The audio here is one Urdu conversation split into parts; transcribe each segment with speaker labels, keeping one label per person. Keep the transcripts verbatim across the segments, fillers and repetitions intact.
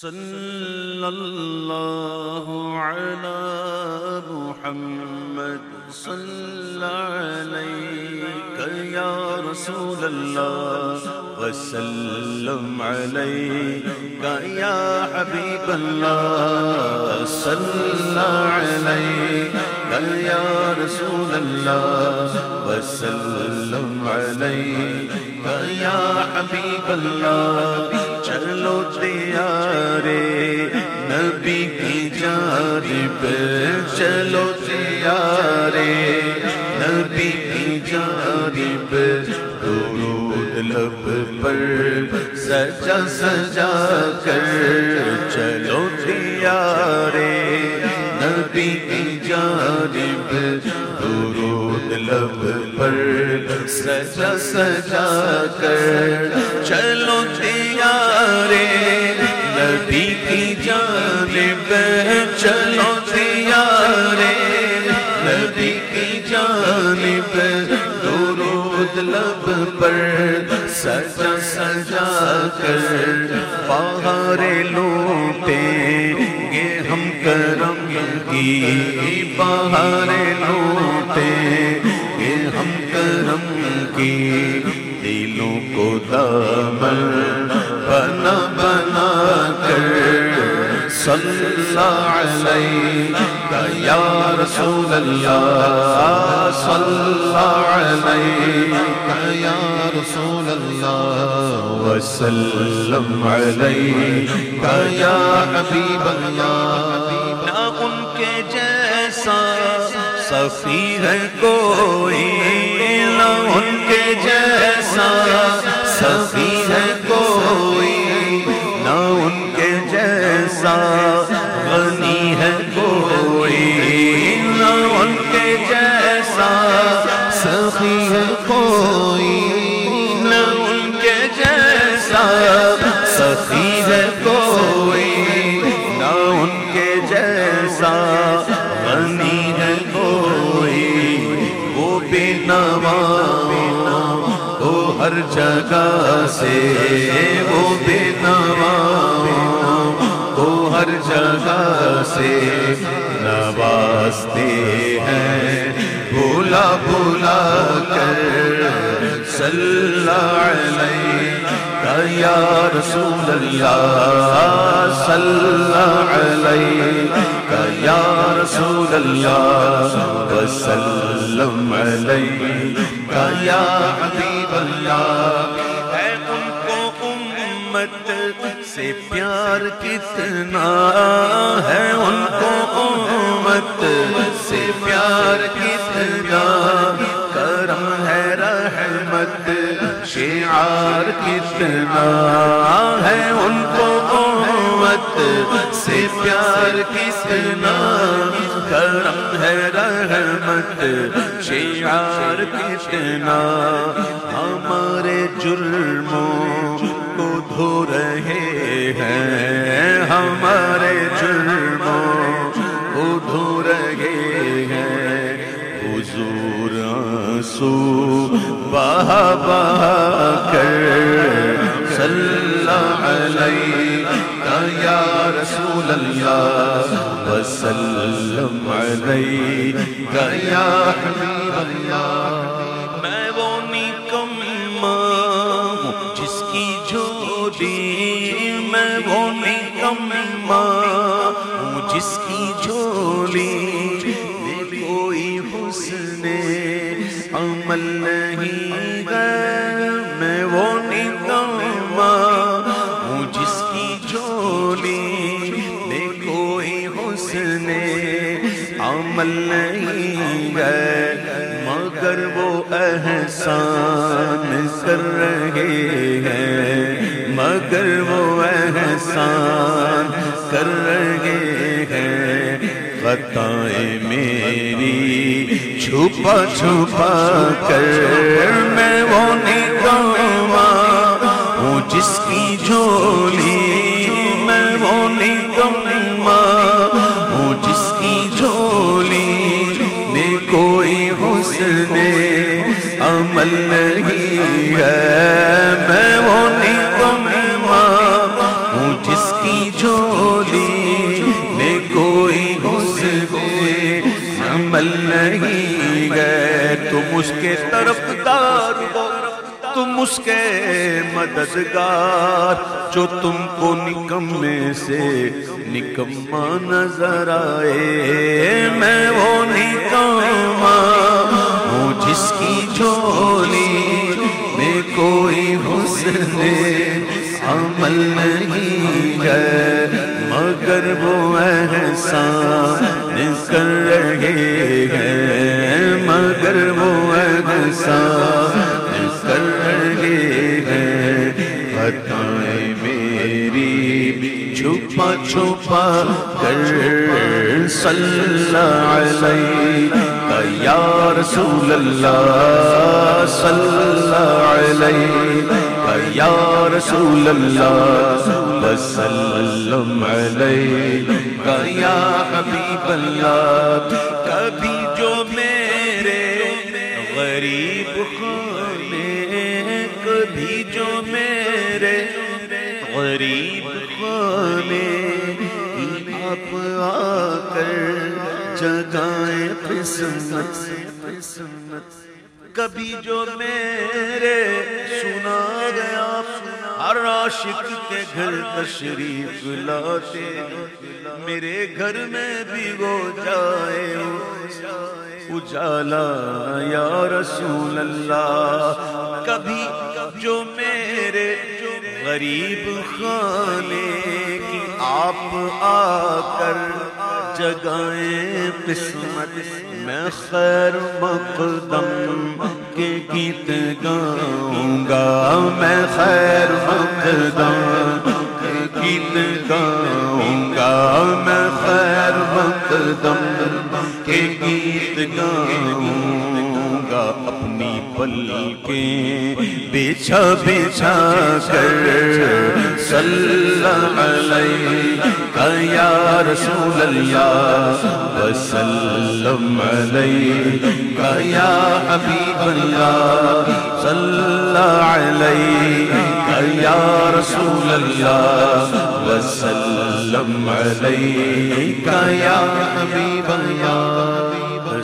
Speaker 1: صلی اللہ علی محمد صلی علیک یا رسول اللہ وسلم علیک یا حبیب اللہ صلی علیک یا رسول اللہ وسلم علیک یا حبیب اللہ چلو دیارے نبی کی جانب چلو دیارے نبی کی جانب درود لب پر سجا سجا کر چلو دیارے نبی کی جانب درود لب پر سجا سجا کر چلو دیارے نبی کی جانب چلو دیارے نبی کی جانب درود لب پر سجا سجا کر بہارے لوٹیں گے ہم کرم کی بہارے لوٹیں گے ہم کرم کی دلوں کو دامن بنا بنا کر صلی اللہ علیہ یا رسول اللہ صلی اللہ علیہ یا رسول اللہ وسلم علیہ یا حبیب اللہ نہ ان کے جیسا صفی ہے کوئی نہ ان کے جیسا صفی ہے کوئی نہ ان کے جیسا غنی ہے کوئی نہ ان کے جیسا سخی ہے کوئی نہ ان کے جیسا سخی ہے کوئی نہ ان کے جیسا غنی ہے کوئی وہ بے نوا وہ ہر جگہ سے وہ بے نوا وہ ہر جگہ سے نوازتے ہیں بھولا بھولا کر صلی اللہ علیہ یا رسول اللہ صلی اللہ علیہ یا رسول اللہ وسلم علیہ یا حبیب اللہ ہے ان کو امت سے پیار کتنا ہے ان کو امت سے پیار کتنا کرم ہے رحمت شعار کتنا ہے ان کو امت سے پیار کتنا کرم ہے رحمت شعار کتنا ہمارے جرموں کو دھو رہے ہیں ہمارے جرموں کو دھو رہے ہیں حضور آنسو بہا بہا کر صلی اللہ علیہ یا رسول اللہ وسلم علیہ یا حبیب اللہ میں وہ نکما ہوں جس کی جھولی میں وہ نکما ہوں جس کی جھولی میں کوئی حسن عمل نہیں ہے میں وہ نکما ہوں جس کی جھولی میں کوئی حسن عمل نہیں ہے مگر وہ احسان کر رہے ہیں مگر وہ احسان کر رہے ہیں خطائیں میری چھپا چھپا کر میں وہ نکما ہوں جس کی جھولی میں وہ نکما ہوں جس کی جھولی میں کوئی حسن عمل نہیں ہے میں وہ نکما ہوں جس کی کی جھولی میں کوئی حسن عمل نہیں ہے، تم اس کے طرفدار ہو، تم اس کے مددگار، جو تم کو نکمے سے نکما نظر آئے۔ میں وہ نکما ہوں جس کی جھولی میں کوئی حسن عمل نہیں ہے، مگر وہ احسان کر رہے ہیں، مگر وہ احسان کر رہے ہیں۔ خطائیں میری چھپا چھپا کر صلی اللہ علیہ یا رسول اللہ، صلی اللہ علیہ یا رسول اللہ، وسلم علیہ یا حبیب اللہ۔ کبھی جو میرے غریب خانے، کبھی جو میرے غریب خانے آپ آ کر جگائیں قسمت، کبھی جو میرے سنا گیا ہر عاشق کے گھر تشریف لاتے، میرے گھر میں بھی وہ جائے اجالا یا رسول اللہ۔ کبھی جو میرے غریب خانے کی آپ آ کر جگائیں قسمت، میں خیر مقدم کے گیت گاؤں گا، میں خیر مقدم کے گیت گاؤں گا، میں خیر مقدم کے گیت گاؤں گا۔ اپنی پلکیں بچھا بچھا کر صلی اللہ علیہ یا رسول اللہ، وسلم علیہ یا حبیب اللہ، صلی اللہ علیہ یا رسول اللہ، وسلم علیہ یا حبیب اللہ،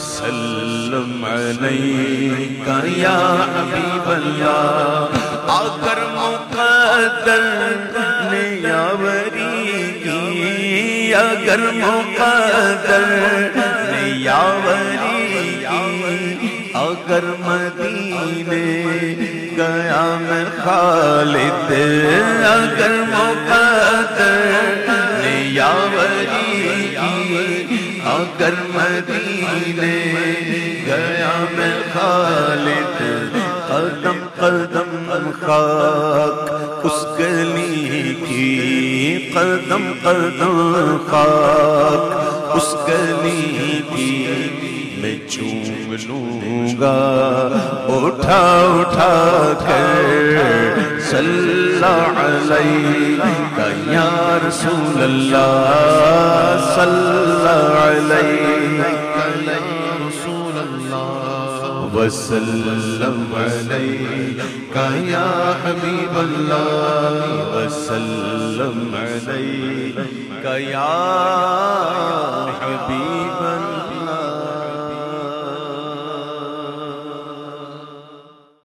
Speaker 1: وسلم علیہ یا حبیب اللہ۔ اگر مقدر نے یاوری کی، اگر مقدر نے یاوری کی، اگر مدینے گیا میں خالد، اگر مقدر نے یاوری کی، اگر مدینے گیا میں خالد، قدم قدم خاک اس گلی کی، قدم قدم خاک اس گلی کی، میں چوم لوں گا اٹھا اٹھا کر صلی اللہ علیہ یا رسول اللہ، صلی اللہ علیہ یا رسول اللہ، وسلم علیہ یا حبیب اللہ، وسلم علیہ یا حبیب